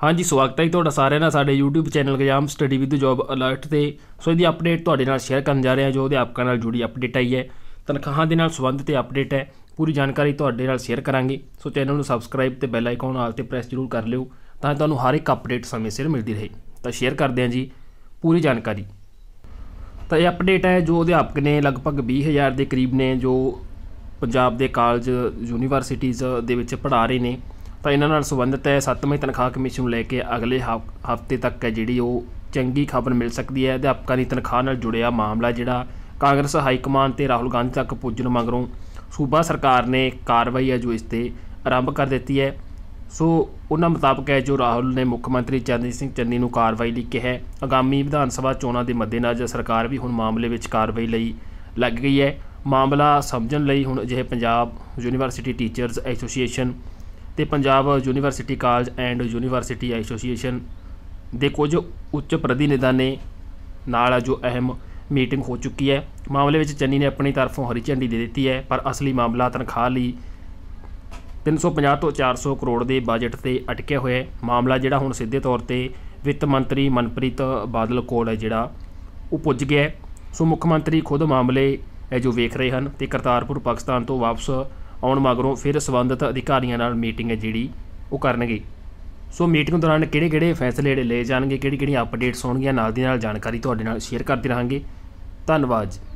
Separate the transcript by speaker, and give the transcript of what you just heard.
Speaker 1: हाँ जी, स्वागत है जी ਤੁਹਾਡਾ ਸਾਰਿਆਂ ਦਾ ਸਾਡੇ YouTube channel exam study with job alert ਤੇ। ਸੋ ਇਹਦੀ ਅਪਡੇਟ ਤੁਹਾਡੇ ਨਾਲ ਸ਼ੇਅਰ ਕਰਨ ਜਾ ਰਹੇ ਹਾਂ ਜੋ ਅਧਿਆਪਕਾਂ ਨਾਲ ਜੁੜੀ ਅਪਡੇਟ ਆਈ ਹੈ। ਤਨਖਾਹਾਂ ਦੇ ਨਾਲ ਸੰਬੰਧਿਤ ਅਪਡੇਟ ਹੈ, ਪੂਰੀ ਜਾਣਕਾਰੀ ਤੁਹਾਡੇ ਨਾਲ ਸ਼ੇਅਰ ਕਰਾਂਗੇ। ਸੋ ਚੈਨਲ ਨੂੰ ਸਬਸਕ੍ਰਾਈਬ ਤੇ ਬੈਲ ਆਈਕਨ ਆਲ ਤੇ ਪ੍ਰੈਸ ਜ਼ਰੂਰ ਕਰ ਲਿਓ ਤਾਂ ਤੁਹਾਨੂੰ ਹਰ ਇੱਕ ਅਪਡੇਟ ਸਮੇਂ ਸਿਰ ਮਿਲਦੀ ਰਹੇ। ਤਾਂ ਸ਼ੇਅਰ ਕਰਦੇ ਹਾਂ ਜੀ ਪੂਰੀ ਜਾਣਕਾਰੀ। ਤਾਂ ਇਹ ਅਪਡੇਟ ਹੈ ਜੋ ਅਧਿਆਪਕ ਨੇ ਲਗਭਗ 20,000 ਦੇ ਕਰੀਬ ਨੇ ਜੋ ਪੰਜਾਬ ਦੇ ਕਾਲਜ ਯੂਨੀਵਰਸਿਟੀਜ਼ ਦੇ ਵਿੱਚ ਪੜ੍ਹਾ ਰਹੇ ਨੇ। ਤਾਂ ਇਹਨਾਂ ਨਾਲ ਸੰਬੰਧਿਤ ਹੈ 7ਵੇਂ ਤਨਖਾਹ ਕਮਿਸ਼ਨ ਨੂੰ ਲੈ ਕੇ ਅਗਲੇ ਹਫ਼ਤੇ ਤੱਕ ਹੈ ਜਿਹੜੀ ਉਹ ਚੰਗੀ ਖਬਰ ਮਿਲ ਸਕਦੀ ਹੈ। ਅਧਿਆਪਕਾਂ ਦੀ ਤਨਖਾਹ ਨਾਲ ਜੁੜਿਆ ਮਾਮਲਾ ਜਿਹੜਾ ਕਾਂਗਰਸ ਹਾਈਕਮਾਨ ਤੇ ਰਾਹੁਲ ਗਾਂਧੀ ਤੱਕ ਪੁੱਜਣ ਮਗਰੋਂ ਸੂਬਾ ਸਰਕਾਰ ਨੇ ਕਾਰਵਾਈ ਹੈ ਜੋ ਇਸ 'ਤੇ ਆਰੰਭ ਕਰ ਦਿੱਤੀ ਹੈ। ਸੋ ਉਹਨਾਂ ਮੁਤਾਬਕ ਹੈ ਜੋ ਰਾਹੁਲ ਨੇ ਮੁੱਖ ਮੰਤਰੀ ਚਰਨਜੀਤ ਸਿੰਘ ਚੰਨੀ ਨੂੰ ਕਾਰਵਾਈ ਲਈ ਕਿਹਾ ਹੈ। ਆਗਾਮੀ ਵਿਧਾਨ ਸਭਾ ਚੋਣਾਂ ਦੇ ਮੱਦੇਨਜ਼ਰ ਸਰਕਾਰ ਵੀ ਹੁਣ ਮਾਮਲੇ ਵਿੱਚ ਕਾਰਵਾਈ ਲਈ ਲੱਗ ਗਈ ਹੈ। ਮਾਮਲਾ ਸਮਝਣ ਲਈ ਹੁਣ ਅਜਿਹੇ ਪੰਜਾਬ ਯੂਨੀਵਰਸਿਟੀ ਟੀਚਰਸ ਐਸੋਸੀਏਸ਼ਨ ਤੇ Punjab university college and university association ਦੇ ਕੁਝ ਉੱਚ ਪ੍ਰਤੀਨਿਧਾਂ ਨੇ ਨਾਲ ਜੋ ਅਹਿਮ ਮੀਟਿੰਗ ਹੋ ਚੁੱਕੀ ਹੈ। ਮਾਮਲੇ ਵਿੱਚ ਚੰਨੀ ਨੇ ਆਪਣੀ ਤਰਫੋਂ ਹਰੀ ਝੰਡੀ ਦੇ ਦਿੱਤੀ ਹੈ, ਪਰ ਅਸਲੀ ਮਾਮਲਾ ਤਨਖਾਹ ਲਈ 350 ਤੋਂ 400 ਕਰੋੜ ਦੇ ਬਜਟ 'ਤੇ ਅਟਕਿਆ ਹੋਇਆ ਹੈ। ਮਾਮਲਾ ਜਿਹੜਾ ਹੁਣ ਸਿੱਧੇ ਤੌਰ 'ਤੇ ਵਿੱਤ ਮੰਤਰੀ ਮਨਪ੍ਰੀਤ ਬਾਦਲ ਕੋਲ ਹੈ ਜਿਹੜਾ ਉਹ ਪੁੱਜ ਗਿਆ। ਸੋ ਮੁੱਖ ਮੰਤਰੀ ਖੁਦ ਮਾਮਲੇ ਹੈ ਜੋ ਵੇਖ ਰਹੇ ਹਨ ਤੇ ਕਰਤਾਰਪੁਰ ਪਾਕਿਸਤਾਨ ਤੋਂ ਵਾਪਸ ਆਉਣ ਮਗਰੋਂ ਫਿਰ ਸੰਬੰਧਿਤ ਅਧਿਕਾਰੀਆਂ ਨਾਲ ਮੀਟਿੰਗ ਹੈ ਜਿਹੜੀ ਉਹ ਕਰਨਗੇ। ਸੋ ਮੀਟਿੰਗ ਦੌਰਾਨ ਕਿਹੜੇ ਫੈਸਲੇ ਜਿਹੜੇ ਲਏ ਜਾਣਗੇ, ਕਿਹੜੀਆਂ ਅਪਡੇਟਸ ਹੋਣਗੀਆਂ, ਨਾਲ ਦੀ ਨਾਲ ਜਾਣਕਾਰੀ ਤੁਹਾਡੇ ਨਾਲ ਸ਼ੇਅਰ ਕਰਦੇ ਰਹਾਂਗੇ। ਧੰਨਵਾਦ।